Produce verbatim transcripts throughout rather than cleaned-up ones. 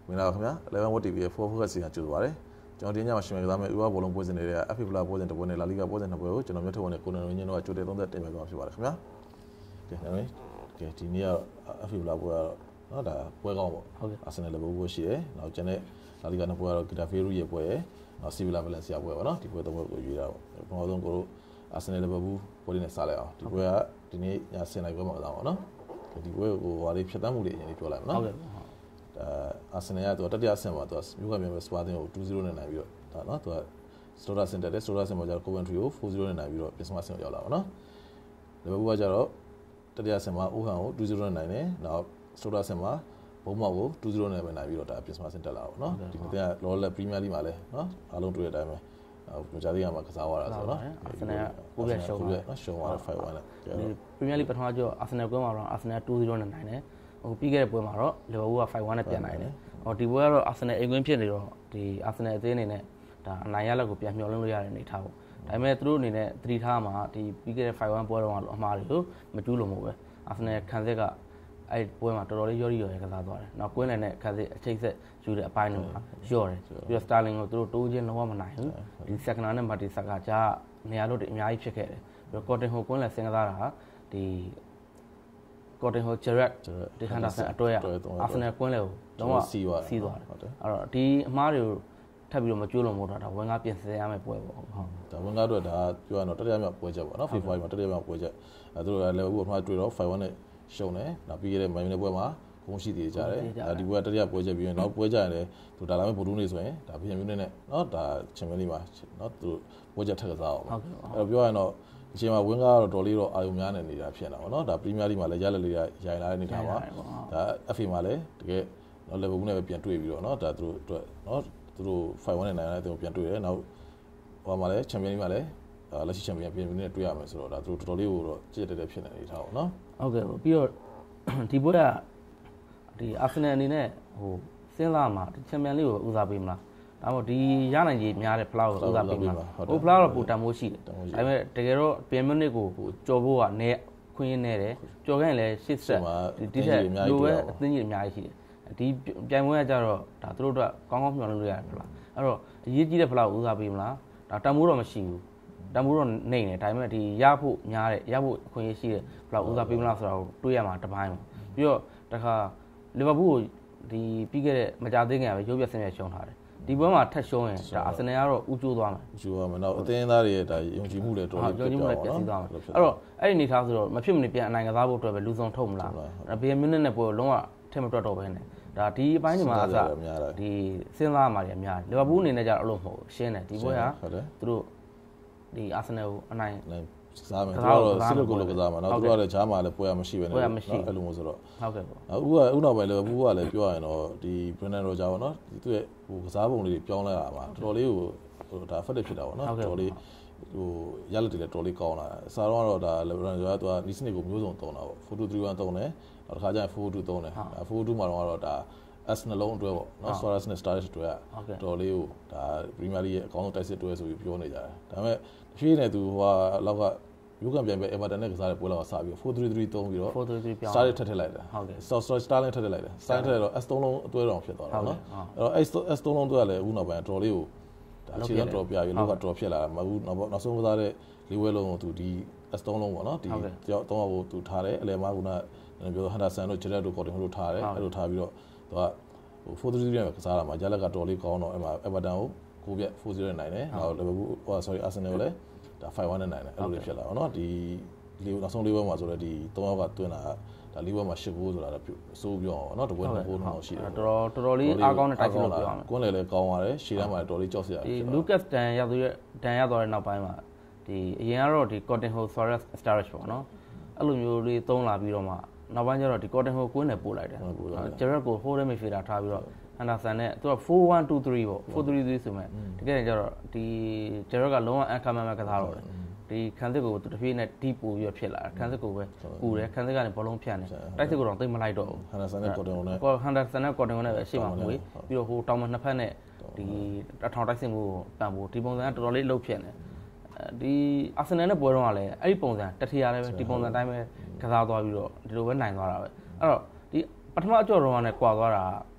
မင်္ဂလာပါခင်ဗျာ eleven Watt တီ ဗီ ရဲ့ four focus စီကကြိုဆိုပါရစေကျွန်တော်ဒီညမှာရှင်မဲ့ကစားမဲ့ဥပဘောလုံးပွဲစဉ်တွေရဲ့ F I F A ပွဲစဉ်တစ်ပွဲနဲ့လာလီဂါပွဲစဉ်နှစ်ပွဲကိုကျွန်တော်မြတ်ထုတ်ဝင်တဲ့ကိုနယ်ဝင်းချင်းတို့ကကြိုတင်သုံးသက်တင်ပြသွားမှာဖြစ်ပါတယ်ခင်ဗျာကဲအဲ့တော့ကဲဒီနေ့က F I F A ပွဲကတော့နော်ဒါပွဲကောင်းပေါ့ဟုတ်ကဲ့ Arsenal လည်းပွဲရှိတယ်နောက်ကျန်တဲ့လာလီဂါနှစ်ပွဲကတော့ Getafe ရဲ့ပွဲရဲ့နောက် Sevilla Valencia ပွဲပေါ့နော်ဒီပွဲသုံးပွဲကိုရွေးတာပေါ့ပထမဆုံးကိုတို့ Arsenal လည်းပွဲလေးနဲ့စားလိုက်အောင်ဒီပွဲကဒီနေ့ညဆယ်နာရီပွဲမှာကစားပါနော်ဒီပွဲကိုဟိုဟာလေးဖြတ်တန်းမှုတွေအရင်လေးပြောလိုက်ပါနော်ဟုတ်ကဲ့အာဆင်နယ်ကသူတတိယဆင်မှာသူမြို့ကမြန်ပဲစပါတင်ကိုtwo zeroနဲ့နိုင်ပြီးတော့ဒါနော်သူကစတိုရာဆင်တက်တယ်စတိုရာဆင်မှာကျတော့ Coventry ကိုfour zeroနဲ့နိုင်ပြီးတော့ပြင်စမဆင်ကိုရောက်လာပါနော်လီဗာပူးကကျတော့တတိယဆင်မှာအိုဟန်ကိုtwo zeroနဲ့နိုင်တယ်နောက်စတိုရာဆင်မှာဘုံမောက်ကိုtwo zeroနဲ့ပဲနိုင်ပြီးတော့ဒါပြင်စမဆင်တက်လာပါနော်ဒီနေ့ကလော်လက်ပရီးမီးယားလိမှာလဲနော်အားလုံးတွေ့တဲ့အတိုင်းပဲဟိုဂျာဒီကမှာကစားသွားတာဆိုတော့အာဆင်နယ်ကကိုပြရှုံးသွားနော်ရှုံးသွားတယ်five one နဲ့ပရီးမီးယားလိပထမကျော်အာဆင်နယ်ကွင်းမှာတော့အာဆင်နယ်two zeroနဲ့နိုင်တယ်ဟိုပြီးခဲ့တဲ့ပွဲမှာတော့လီဗာပူးကfive oneနဲ့ပြန်နိုင်တယ်ဟောဒီပွဲကတော့အာဆင်နယ်အိမ်ကွင်းဖြစ်နေတော့ဒီအာဆင်နယ်အသင်းအနေနဲ့ဒါအနိုင်ရလက်ကိုပြန်မျှော်လင့်လို့ရတဲ့အနေထားပေါ့ဒါပေမဲ့သူတို့အနေနဲ့သတိထားမှာဒီပြီးခဲ့တဲ့five oneပွဲတော့အမှားတွေကိုမကျူးလို့မို့ပဲအာဆင်နယ်ခံစစ်ကအဲ့ပွဲမှာတော်တော်လေးရောရီရော်ရဲကစားသွားတယ်နောက်ကွင်းနယ်နဲ့ခံစစ်အချိတ်ဆက်ယူတဲ့အပိုင်းတွေမှာရော့တယ်ပြီးတော့စတာလင်ကိုသူတို့တိုးချင်းလုံးဝမနိုင်ဘူးဒီစက်ကနာနဲ့မာတီဆက်ကကြားနေရာလို့တွေအများကြီးဖြစ်ခဲ့တယ်ပြီးတော့ကော်တင်ဟိုကွင်းလည်းဆင်ကစားတာဟာဒီကော်တင်ဟိုဂျရက်ဒီဟန်ဒါဆန်အတွဲရအာဆင်နယ်ကွင်းလည်းလုံးဝစီးသွားစီးသွားတယ်အဲ့တော့ဒီအမှားတွေကိုထပ်ပြီးတော့မကျိုးလို့မဟုတ်တာဒါဝင်ကားပြင်ဆင်ရမယ့်ပွဲပေါ့ဟုတ်ဒါဝင်ကားတော့ဒါပြောရတော့တတိယမြောက်ပွဲချက်ပေါ့နော် FIFA မှာတတိယမြောက်ပွဲချက်အဲသူတို့လည်းလည်းအခုမှတွေ့တော့five oneနဲ့ရှုံးတယ်နောက်ပြီးခဲ့တဲ့မိုင်းမီနယ်ပွဲမှာဂုဏ်ရှိသေးကြတယ်ဒါဒီပွဲကတတိယပွဲချက်ပြီးရင်နောက်ပွဲချက်ရတယ်သူဒါလာမဲ့ဗိုလ်တူးနေဆိုရင်ဒါဘီယန်မြူးနစ်နဲ့เนาะဒါချန်ပီယံလိမှာเนาะသူပွဲချက်ထက်ကစားအောင်ပေါ့အဲ့တော့ပြောရရင်တော့အချိန်မှာဝင်းကားကတော့တော်လေးတော့အာယုံများနေနေတာဖြစ်နေတာပေါ့เนาะဒါပရီးမီးယားလိမှာလည်းရလက်လေးရရိုင်လာတဲ့အနေထားပါဒါ F A မှာလည်းတကယ်เนาะလီဗာပူးနဲ့ပဲပြန်တွေ့ပြီးတော့เนาะဒါသူတို့အတွက်เนาะသူတို့five oneနဲ့နိုင်ရတဲ့သူပြန်တွေ့တယ်နောက်ဟိုမှာလည်းချန်ပီယံလိမှာလည်းလက်ရှိချန်ပီယံပြင်ပြီးနဲ့တွေ့ရမယ်ဆိုတော့ဒါသူတို့တော်တော်လေးကိုတော့ကြည့်တက်တက်ဖြစ်နေနေထားပါတော့เนาะဟုတ်ကဲ့ပြီးတော့ဒီပွဲကဒီအာဆင်နယ်အနေနဲ့ဟိုစဉ်းစားမှာချန်ပီယံလိကိုဦးစားပေးမလားဒါမှမဟုတ်ဒီရနိုင်ကြီးများတဲ့ဖလားကိုဦးစားပေးမလားဟိုဖလားတော့ပူတန်မိုးရှိတယ်ဒါပေမဲ့တကယ်တော့ပီယံမြူးနစ်ကိုကြော်ဖို့ကနေခွင့်ရနေတယ်ကြော်ခဲ့ရင်လည်းရှစ်ဆက်ဒီတက်လိုပဲအသင်းကြီးအများကြီးရှိတယ်ဒီပြိုင်ပွဲကကြတော့ဒါသူတို့အတွက်ကောင်းကောင်းမျှော်လင့်လို့ရတယ်ဖလားအဲ့တော့အရေးကြီးတဲ့ဖလားကိုဦးစားပေးမလားဒါတန်မိုးတော့မရှိဘူးတန်မိုးတော့နေနေဒါပေမဲ့ဒီရဖို့များတဲ့ရဖို့အခွင့်အရေးရှိတဲ့ဖလားဦးစားပေးမလားဆိုတာကိုတွေးရမှာတစ်ပိုင်းပါပြီးတော့တခါလီဗာပူးကိုဒီပြီးခဲ့တဲ့မကြသေးခင်ကပဲရုပ်ပြဆင်းရဲရှုံးထားတယ်ဒီပွဲမှာထက်ရှုံးရင်ဒါအာဆင်နယ်ကတော့ဥကျိုးသွားမယ်ဥကျိုးသွားမယ်နောက်အသင်းသားတွေရဲ့ဒါယုံကြည်မှုတွေတော်တော်လေးပြည့်သွားမယ်အဲ့တော့အဲ့ဒီအနေထားဆိုတော့မဖြစ်မနေပြန်အနိုင်ကစားဖို့အတွက်ပဲလူဆောင်ထုတ်မလားဘီယန်မြူးနစ်နဲ့ပွဲကိုလုံးဝထက်မတွက်တော့ပဲနဲ့ဒါဒီအပိုင်းတွေမှာအစဒီစဉ်းစားမှာတွေအများတယ်လီဗာပူးအနေနဲ့ကြတော့အဲ့လိုမဟုတ်ရှင်းတယ်ဒီပွဲကသူတို့ဒီအာဆင်နယ်ကိုအနိုင်စားမယ်သူကတော့စစ်လို့ကိုလို့ကစားမှာနော်သူကလည်းဂျားမှာလည်းပွဲရမရှိပဲနဲ့အဲ့လိုမျိုးဆိုတော့ဟုတ်ကဲ့ပေါ့အခုကဥနောက်ပိုင်းလည်းဘူးကလည်းပြောရရင်တော့ဒီ Brendan Rodgers ပေါ့နော်သူ့ရဲ့ဟိုကစားပုံလေးတွေပြောင်းလဲလာမှာတော်တော်လေးကိုဟိုဒါ effective ဖြစ်တာပေါ့နော်တော်တော်လေးဟိုရလက်တွေလည်းတော်တော်လေးကောင်းလာတယ်အစားတော့တော့ဒါ Brendan Rodgers ကသူကနီးစနစ်ကိုမျိုးစုံတုံးတာပေါ့ four two three one တုံးတယ်နောက်တစ်ခါကျရင် four two တုံးတယ် four two မှာတော့ဒါ S နှလုံးအတွဲပေါ့နော် Suarez နဲ့ Sturridge အတွဲကတော်လေးကိုဒါ Premier League ရဲ့အကောင်းဆုံးတိုက်စစ်အတွဲဆိုပြီးပြောနေကြတယ်ဒါပေမဲ့ဖြည်းနဲ့သူဟိုဟာလောက်ကယူကန်ပြန်ပဲ Everton နဲ့ကစားတဲ့ပွဲလောက်စပြီး four three three သုံးပြီးတော့ four three three ပြောင်း Sturridge ထပ်ထည့်လိုက်တာဟုတ်ကဲ့ Sturridge ထပ်ထည့်လိုက်တယ် Sturridge ထည့်တော့ S သုံးလုံးအတွဲတော်ဖြစ်သွားတာနော်အဲ့တော့ S သုံးလုံးတွဲကလည်းအခုနောက်ပိုင်းတော်လေးကိုဒါအခြေခံတော်ပြပြီးလောက်ကတော်ဖြစ်လာတာမဟုတ်နောက်နောက်ဆုံးကစားတဲ့လေးဝဲလုံးကိုသူဒီ S သုံးလုံးပေါ့နော်ဒီတယောက်သုံးအောင်သူထားတယ်အလယ်မှာကပြောဟန်ဒါဆန်တို့ဂျရက်တို့ကော်တင်ဟိုတို့ထားတယ်အဲ့လိုထားပြီးတော့သူကဟို four three three နဲ့ကစားတာမှာဂျလက်ကတော်လေးကောင်းတော့အဲ့မှာ Everton ကိုကိုပြက်four zero နဲ့နိုင်တယ်နောက် Liverpool ဟို sorry Arsenal ကိုလည်းဒါ five one နဲ့နိုင်တယ်အဲ့လိုလေးဖြစ်လာတော့เนาะဒီလေးနောက်ဆုံးလေးပွဲမှာဆိုတော့ဒီသုံးယောက်ကတွင်းလာဒါလေးပွဲမှာeight goalဆိုတာတော့စိုးပြောအောင်เนาะတပွဲနှစ်ဂိုးလောက်ရှိတယ်တော်တော်တော်တော်လေးအားကောင်းတဲ့တိုက်စစ်လို့ပြောရမယ်ကွန်းလေလည်းကောင်းပါတယ်ရှေ့တန်းမှာတော်လေးကြောက်စရာဒီ Lucas တန်ရောက်တဲ့တန်ရောက်တဲ့နောက်ပိုင်းမှာဒီအရင်ကတော့ဒီ Coutinho Suarez Sturridge ပေါ့เนาะအဲ့လိုမျိုးလေးသုံးလာပြီးတော့မှနောက်ပိုင်းကျတော့ဒီ Coutinho ကွင်းနဲ့ပို့လိုက်တယ်ဂျရက်ကို hold midfielder ထားပြီးတော့ဟန်ဒါဆန်နဲ့သူကfour one two threeပေါ့four three threeဆိုမဲ့တကယ်ကျတော့ဒီဂျရက်ကလုံးဝအခမ်းမဲ့ကစားတော့တယ်ဒီခန်းစစ်ကိုသူတစ်ပြေးနဲ့တီးပူပြီးဖြစ်လာတယ်ခန်းစစ်ကိုပဲပူတယ်ခန်းစစ်ကနေဘောလုံးဖြန့်တယ်တိုက်စစ်ကိုတော့သိမလိုက်တော့ဘူးဟန်ဒါဆန်နဲ့ကော်တင်ဟိုနဲ့ဟန်ဒါဆန်နဲ့ကော်တင်ဟိုနဲ့ပဲအရှိမမွေးပြီးတော့ဟိုတောင်မနှစ်ဖက်နဲ့ဒီအထောင်တိုက်စစ်မှုကိုပံ့ဖို့ဒီပုံစံကတော်တော်လေးလှုပ်ဖြစ်နေဒီအာဆင်နယ်နဲ့ပွဲတော့ကလည်းအဲ့ဒီပုံစံတထီရတယ်ပဲဒီပုံစံအတိုင်းပဲကစားသွားပြီးတော့ဒီလိုပဲနိုင်သွားတာပဲအဲ့တော့ဒီပထမအကြော့တော့ကလည်းကွာသွားတာ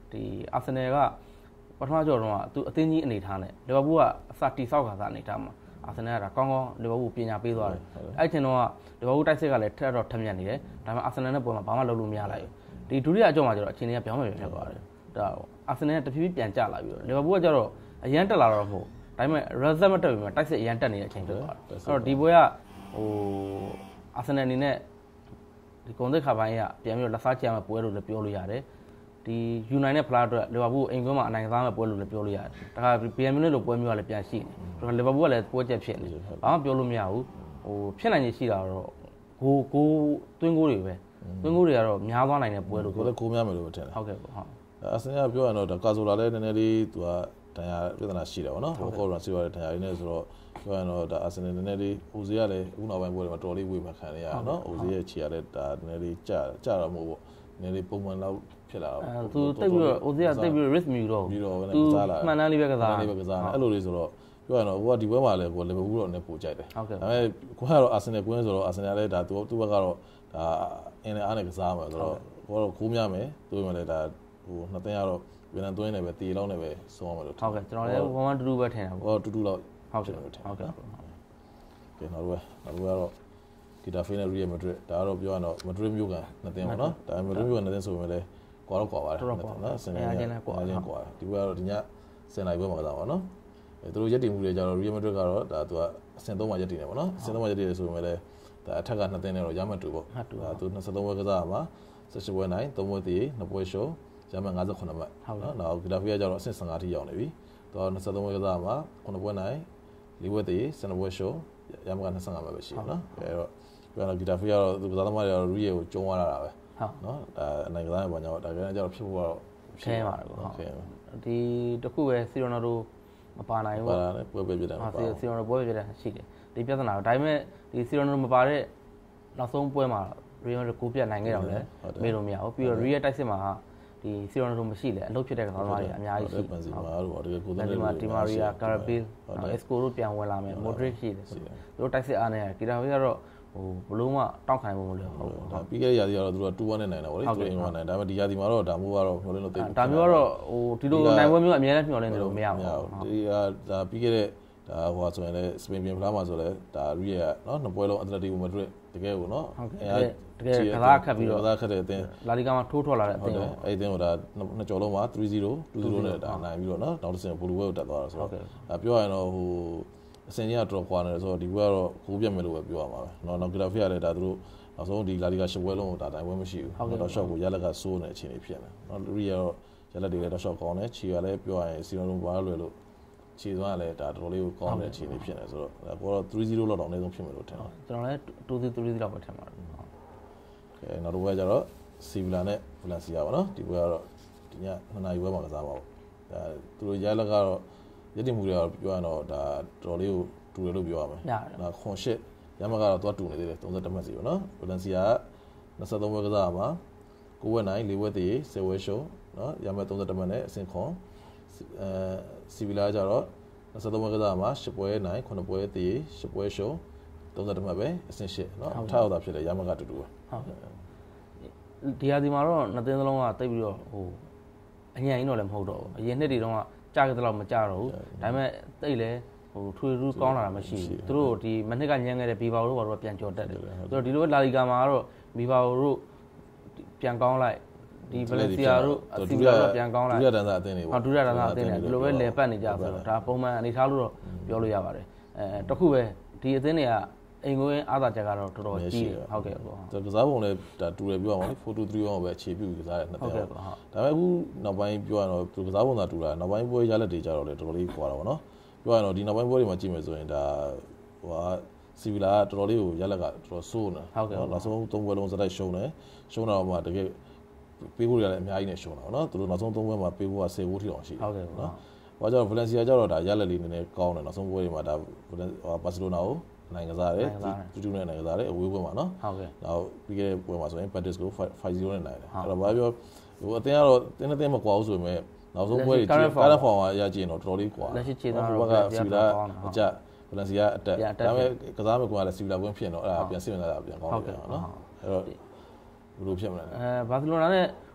ဒီအာဆင်နယ်ကပထမကြောတော့သူအသင်းကြီးအနေထားနဲ့လီဗာပူးကအစတီဆောက်ခါစားအနေထားမှာအာဆင်နယ်ကကောင်းကောင်းလီဗာပူးပညာပေးသွားတယ်အဲ့ချိန်တော့လီဗာပူးတိုက်စစ်ကလည်းထက်တော့ထက်မြက်နေတယ်ဒါပေမဲ့အာဆင်နယ်နဲ့ပွဲမှာဘာမှလုပ်လို့မရလိုက်ဘူးဒီဒုတိယအကြောင်းမှာကျတော့အခြေအနေကပြောင်းမယ်ဖြစ်သွားတယ်ဒါအာဆင်နယ်ကတဖြည်းဖြည်းပြန်ကျလာပြီးတော့လီဗာပူးကကျတော့အရန်တက်လာတော့မဟုတ်ဒါပေမဲ့ result မတက်ဘူးမှာတိုက်စစ်အရန်တက်နေတဲ့အချိန်ဖြစ်သွားတယ်အဲ့တော့ဒီပွဲကဟိုအာဆင်နယ်အနေနဲ့ဒီကွန်သက်ခါပိုင်းကပြန်ပြီးတော့လက်စားချရမယ့်ပွဲလို့လည်းပြောလို့ရတယ်ဒီ United နဲ့ဖလားအတွက်လီဗာပူးအိမ်ကွင်းမှာအနိုင်ကစားမယ့်ပွဲလို့လည်းပြောလို့ရတယ်ဒါက ဘီ အမ် Munich လို့ပွဲမျိုးကလည်းပြန်ရှိနေတယ်လီဗာပူးကလည်းပွဲချက်ဖြစ်နေဘာမှပြောလို့မရဘူးဟိုဖြစ်နိုင်ရရှိတာတော့ဂိုးဂိုးသွင်းဂိုးတွေပဲသွင်းဂိုးတွေကတော့များသွားနိုင်တဲ့ပွဲလို့ကိုလည်းကိုများမယ်လို့ထင်တယ်ဟုတ်ကဲ့ပေါ့ဟုတ်အာဆင်နယ်ကပြောရတော့ကာဆိုလာလည်းနည်းနည်းလေးသူကတန်ရာပြဿနာရှိတယ်ဗောနော်ဟိုကော်ရန်စီဝါတဲ့တန်ရာလေးနဲ့ဆိုတော့ပြောရတော့ဒါအာဆင်နယ်နည်းနည်းလေးအိုဇီကလည်းအခုနောက်ပိုင်းပွဲတွေမှာတော်လေးဝေးမှခံရရနော်အိုဇီရဲ့ခြေရလည်းဒါနည်းနည်းလေးကြာကြာတော့မဟုတ်ပေါ့နည်းနည်းလေးပုံမှန်လောက်ဖြစ်လာတော့သူတိတ်ပြီးတော့အိုဇီကတိတ်ပြီးတော့ risk မြူတော့ပြီးတော့သူမှန်တမ်းလေးပဲကစားမှန်တမ်းလေးပဲကစားအဲ့လိုလေးဆိုတော့ပြောရတော့ဟိုကဒီပွဲမှာလည်းကိုလီဗာပူးတော့လည်းပိုကြိုက်တယ်ဒါပေမဲ့ကိုကတော့အာဆင်နယ်ကွင်းဆိုတော့အာဆင်နယ်လည်းဒါသူသူ့ဘက်ကတော့ဒါအင်းနဲ့အားနဲ့ကစားမှာဆိုတော့ကိုကတော့ကိုးများမယ်သူ့မှာလည်းဒါဟိုနှစ်သိန်းကတော့ပြန်သွင်းနေပဲတီလောက်နေပဲဆုံးအောင်လို့ဟုတ်ကဲ့ကျွန်တော်လည်းone one two twoပဲထင်တာပေါ့ဟောတူတူလောက်ဟုတ်တယ်ဟုတ်ကဲ့ကဲနောက်တော့နောက်တော့ဂီတာဖေးနဲ့ရီယယ်မက်ဒရစ်ဒါကတော့ပြောရတော့မက်ဒရစ်မျိုးကနှစ်သိန်းပေါ့နော်ဒါမက်ဒရစ်မျိုးကနှစ်သိန်းဆိုပေမဲ့လည်းကွာတော့ကွာပါတယ်နော်စင်နေနေကွာချင်းကွာဒီဘက်ကတော့ဒီညစင်လိုက်ပွဲမှာကစားပါနော်အဲသူတို့ရက်တည်မှုတွေကြတော့ရီယယ်မက်ဒရစ်ကတော့ဒါသူကအဆင့်သုံးမှာရက်တည်နေပေါ့နော်အဆင့်သုံးမှာရက်တည်တယ်ဆိုပေမဲ့လည်းဒါအထက်ကနှစ်သိန်းနဲ့တော့ရမှတ်တူပေါ့ဒါသူနှစ်သုံးပွဲကစားမှာဆက်ရှိပွဲနိုင်သုံးပွဲတည်နှစ်ပွဲရှုံးရမှတ်၅ခုနှစ်မှတ်နော်နောက်ဂီတာဖေးကကြတော့အဆင့်ဆယ်ငါးထိရောက်နေပြီတော့နှစ်သုံးပွဲကစားမှာခုနှစ်ပွဲနိုင်လေးပွဲတည်ဆယ်နှစ်ပွဲရှုံးရမှတ်ကနှစ်ငါးမှတ်ပဲရှိတယ်နော်အဲတော့ပြောရတော့ဂီတာဖေးကတော့သူကစားသမားတွေကတော့ရီယယ်ကိုကျုံသွားတာပဲဟုတ်နော်ဒါအနိုင်ကစားရပါညောဒါကလည်းကြတော့ဖြစ်ဖို့ကတော့ခဲပါတယ်ပေါ့ဟုတ်ဒီတခုပဲစီရိုနာဒိုမပါနိုင်ဘူးပါလာပွဲပဲပြတယ်ဟုတ်စီရိုနာပွဲပဲပြတယ်ရှိတယ်ဒီပြဿနာဒါပေမဲ့ဒီစီရိုနာဒိုမပါတဲ့နောက်ဆုံးပွဲမှာရီယယ်ကိုပြတ်နိုင်ခဲ့တော့လေမေးလို့မရဘူးပြီးတော့ရီယယ်တိုက်စစ်မှာဒီစီရိုနာဒိုမရှိလေအလုပ်ဖြစ်တဲ့ကစားသမားတွေအများကြီးရှိတယ်ဟုတ်ပါတကယ်ကိုယ်တိုင်ဒီမှာဒီမာရီယာကာရာဘီလ်အက်စကိုတို့ပြန်ဝင်လာမယ်မိုဒရစ်ရှိတယ်သူတို့တိုက်စစ်အားနဲ့ဂီတာဖေးကတော့ဟိုဘလုံးကတောက်ခိုင်းဖို့မလို့ဟုတ်ဒါပြီးခဲ့တဲ့ရာသီကတော့သူတို့ကtwo oneနဲ့နိုင်တာဗောလေသူတို့အိမ်မှာနိုင်ဒါပေမဲ့ဒီရာသီမှာတော့ဒါမျိုးကတော့မျှော်လင့်လို့သိဘူးဒါမျိုးကတော့ဟိုဒီလိုနိုင်ပွဲမျိုးအများနဲ့မျှော်လင့်တယ်လို့မရဘူးဒီကဒါပြီးခဲ့တဲ့ဒါဟိုဆိုရင်လည်းစပိန်ပြန်ဖလားမှာဆိုလည်းဒါရီယာနော်နှစ်ပွဲလုံးအက်တလက်တီကိုမဒရစ်တကယ်ကိုနော်အဲတကယ်ကစားခတ်ပြီးတော့ကစားခတ်တဲ့အသင်းလာလီဂါမှာထိုးထွက်လာတဲ့အသင်းဟုတ်အဲ့အသင်းကဒါနှစ်ကြော်လုံးမှာthree zero two zeroနဲ့ဒါနိုင်ပြီးတော့နော်နောက်တစ်ဆင့်ဘူလူဝဲကိုတက်သွားတာဆိုတော့ဒါပြောရရင်တော့ဟိုအစင်ကြီးကတော့ကွာနေတယ်ဆိုတော့ဒီဘက်ကတော့ကိုးပြတ်မယ်လို့ပဲပြောရမှာပဲเนาะနောက်ဂီတာဖေးရတယ်ဒါသူတို့နောက်ဆုံးဒီလာလီဂါရှစ်ပွဲလုံးကိုဒါတိုင်ပွဲမရှိဘူးတော့ shot ကိုရလက်ကစိုးနေအခြေအနေဖြစ်နေเนาะရီယာတော့ရလက်တွေလည်းတော့ shot ကောင်းတယ်ခြေရလည်းပြောရရင်စီလုံးလုံးဘာလွယ်လို့ခြေသွားလည်းဒါတော်တော်လေးကိုကောင်းတဲ့အခြေအနေဖြစ်နေဆိုတော့ကိုတော့three zeroလောက်တော့အနည်းဆုံးဖြစ်မယ်လို့ထင်တယ်ကျွန်တော်လည်းtwo zero three zeroလောက်ပဲထင်ပါတယ်ဟုတ်ကဲနောက်တစ်ပွဲကျတော့စီဗီလာနဲ့ဗလန်စီယာပါเนาะဒီပွဲကတော့ဒီညနှစ်နာရီပွဲမှာကစားပါဘူးဒါသူတို့ရလက်ကတော့ရည်တည်မှုတွေကတော့ပြောရတော့ဒါတော်လေးကိုတူတယ်လို့ပြောရမယ်။ဒါခွန်ရှစ်ရမကတော့သွားတူနေသေးတယ်thirty-oneမှတ်စီပေါ့နော်။ဗလန်စီယာtwenty-threeပွဲကစားမှာnineပွဲနိုင်fourပွဲတည်tenပွဲရှုံးနော်ရမthirty-oneမှတ်နဲ့အဆင့်ခွန်အဲစီဗီလာကျတော့twenty-threeပွဲကစားမှာeightပွဲနိုင်nineပွဲတည်eightပွဲရှုံးthirty-oneမှတ်ပဲအဆင့်eightနော်။ထားတော့တာဖြစ်တယ်ရမကတူတူပဲ။ဟုတ်။ဒီဟာဒီမှာတော့နှစ်သင်းစလုံးကတိတ်ပြီးတော့ဟိုအញ្ញံကြီးတော့လည်းမဟုတ်တော့ဘူး။အရင်နှစ်တွေတုန်းကကြာကြတဲ့လောက်မကြတော့ဘူး။ဒါပေမဲ့တိတ်လဲဟိုထွေထူးကောင်းလာတာမရှိဘူးသူတို့ဒီမနှစ်ကညံခဲ့တဲ့ဘီဘာတို့ကတော့ပြန်ကြော်တက်တယ်သူတို့ဒီလိုလာလီဂါမှာကတော့ဘီဘာတို့ပြန်ကောင်းလိုက်ဒီဗလက်စီယာတို့အစီယာတို့ပြန်ကောင်းလိုက်ဒုရတန်စာအသင်းတွေပေါ့ဟုတ်ဒုရတန်စာအသင်းတွေဒီလိုပဲလဲပတ်နေကြဆိုတော့ဒါပုံမှန်အနေထားလို့တော့ပြောလို့ရပါတယ်အဲတခုပဲဒီအသင်းတွေကအိမ်ကိုင်းအားသာချက်ကတော့တော်တော်ကြီးဟုတ်ကဲ့ပေါ့ကစားပုံလည်းဒါတူတယ်ပြောအောင်လေfour two three one ပဲအခြေပြုကစားရနှစ်တယ်ဟုတ်ဒါပေမဲ့အခုနောက်ပိုင်းပြောရတော့သူကစားပုံသာတူတာနောက်ပိုင်းပွဲရလက်တွေကြတော့လေတော်တော်လေးကွာတာပေါ့နော်ပြောရတော့ဒီနောက်ပိုင်းပွဲတွေမှာကြည့်မယ်ဆိုရင်ဒါဟိုဟာစီဗီလာကတော်တော်လေးကိုရလက်ကတော်တော်ဆိုးနေဟုတ်ကဲ့နောက်ဆုံးသုံးပွဲလုံးစတိုက်ရှုံးတယ်ရှုံးတော့မှတကယ်ပေးဖို့ရတယ်အများကြီးနဲ့ရှုံးတာပေါ့နော်သူတို့နောက်ဆုံးသုံးပွဲမှာပေးဖို့ကtenဂိုးထိအောင်ရှိတယ်ဟုတ်ကဲ့နော်ဟောကြောင့်ဗလန်စီယာကျတော့ဒါရလက်လေးနည်းနည်းကောင်းတယ်နောက်ဆုံးပွဲတွေမှာဒါဟိုဘာစီလိုနာကိုနိုင်ကစားတယ်တူတူနဲ့နိုင်ကစားတယ်အဝေးပွဲမှာနော်ဟုတ်ကဲ့နောက်ပြီးခဲ့တဲ့ပွဲမှာဆိုရင် Betis ကိုfive zeroနဲ့နိုင်တယ်အဲ့တော့ဘာပြောဟိုအတင်းကတော့တင်းတင်းမကွာဘူးဆိုပေမဲ့နောက်ဆုံးပွဲတွေကားရက်ဖောင်ကရကြည့်ရင်တော့တော်တော်လေးကွာလက်ရှိခြေသားတော့စီဗီလာအကြဗလန်စီယာအတက်ဒါပေမဲ့ကစားမဲ့ကွာလည်းစီဗီလာကွင်းဖြစ်တော့အဲ့ဒါပြန်စစ်ဝင်လာတာပြန်ကောင်းတယ်နော်အဲ့တော့ဘယ်လိုဖြစ်မလဲအဲဘာစီလိုနာနဲ့ဟ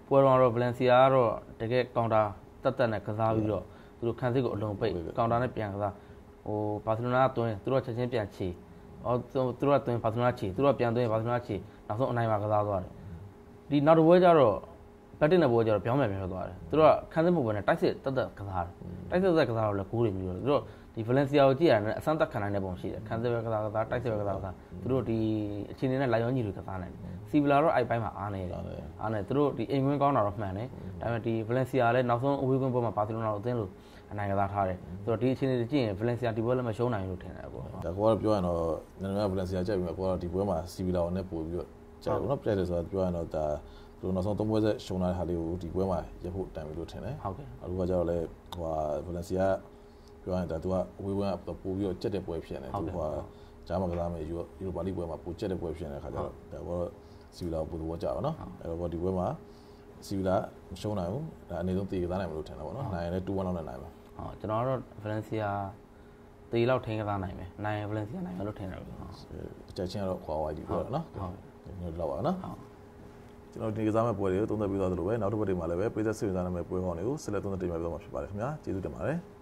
ပွဲတော်ကတော့ Valencia ကတော့တကယ်ကောင်တာတက်တက်နဲ့ကစားပြီးတော့သူတို့ခန်းစစ်ကိုအလုံးပိတ်ကောင်တာနဲ့ပြန်ကစားဟိုဘာစီလိုနာကတွင်းသူတို့ချက်ချင်းပြန်ချီအော်သူတို့ကတွင်းဘာစီလိုနာချီသူတို့ကပြန်တွင်းဘာစီလိုနာချီနောက်ဆုံးအနိုင်မှာကစားသွားတယ်ဒီနောက်တစ်ပွဲကျတော့ဘက်တင်တဲ့ပွဲကျတော့ပြောင်းပြန်ပြန်ထွက်သွားတယ်သူတို့ကခန်းစစ်မှုပွဲနဲ့တိုက်စစ်တက်တက်ကစားတယ်တိုက်စစ်တက်ကစားတော့လည်းဂိုးတွေမျိုးတယ်သူတို့ဒီ Valencia ကိုကြည့်ရတယ်အစမ်းတက်ခံနိုင်တဲ့ပုံရှိတယ်ခန်းစစ်ပဲကစားကစားတိုက်စစ်ပဲကစားကစားသူတို့ဒီအချိန်နဲ့လာရောညီတွေကစားနိုင်တယ်စီဗလာတော့အဲ့ပိုင်းမှာအားနေတယ်အားနေသူတို့ဒီအိမ်ဝင်ကောင်းတာတော့မှန်တယ်ဒါပေမဲ့ဒီ Valencia လည်းနောက်ဆုံးအဝေးကွင်းပွဲမှာဘာစီလိုနာကိုအသင်းလို့အနိုင်ကစားထားတယ်ဆိုတော့ဒီအချိန်တွေကြည့်ရင် Valencia ဒီပွဲလည်းမရှုံးနိုင်လို့ထင်တယ်ပေါ့ဒါကောကတော့ပြောရရင်တော့နည်းနည်း Valencia ကြိုက်ပြီးတော့ကောကတော့ဒီပွဲမှာစီဗလာကိုနဲ့ပို့ပြီးတော့ကြိုက်ဘူးเนาะပြည့်တယ်ဆိုတော့ပြောရရင်တော့ဒါသူတို့နောက်ဆုံးသုံးပွဲဆက်ရှုံးလာတဲ့ဟာလေးကိုဒီပွဲမှာရဖို့တိုင်ပြီလို့ထင်တယ်ဟုတ်ကဲ့အခုကကျတော့လေဟို Valencia ပြောရရင်ဒါသူကဝေးဝန်းပို့ပြီးတော့ကြက်တဲ့ပွဲဖြစ်နေတယ်သူကဂျာမန်ကစားမယ်ယူရိုပါလိပွဲမှာပို့ကြက်တဲ့ပွဲဖြစ်နေတဲ့ခါကျတော့ဒါကတော့စီဗလာကိုပို့တော့ကြပါတော့အဲ့တော့ဒီပွဲမှာစီဗလာမရှုံးနိုင်ဘူးဒါအနေဆုံးတေကစားနိုင်မလို့ထင်တာပေါ့နော်နိုင်ရင်လည်းtwo oneလောက်နဲ့နိုင်ပါဟုတ်ကျွန်တော်တို့ Valencia တေလောက်ထိန်းကစားနိုင်မယ်နိုင်ရင် Valencia နိုင်မယ်လို့ထင်တယ်ဟုတ်အချက်ချင်းကတော့ခွာဝိုင်းဒီပွဲတော့နော်ဟုတ်ညလောက်ပါနော်ကျွန်တော်ဒီကစားမဲ့ပွဲတွေကိုသုံးသပ်ပြီးသွားသလိုပဲနောက်တစ်ပတ်တွေမှာလည်းပဲပြည်သက်စိတ်ဝင်စားနိုင်မဲ့ပွဲဟောင်းတွေကိုဆက်လက်သုံးသပ်တင်ပြပေးသွားမှာဖြစ်ပါတယ်ခင်ဗျာကျေးဇူးတင်ပါတယ်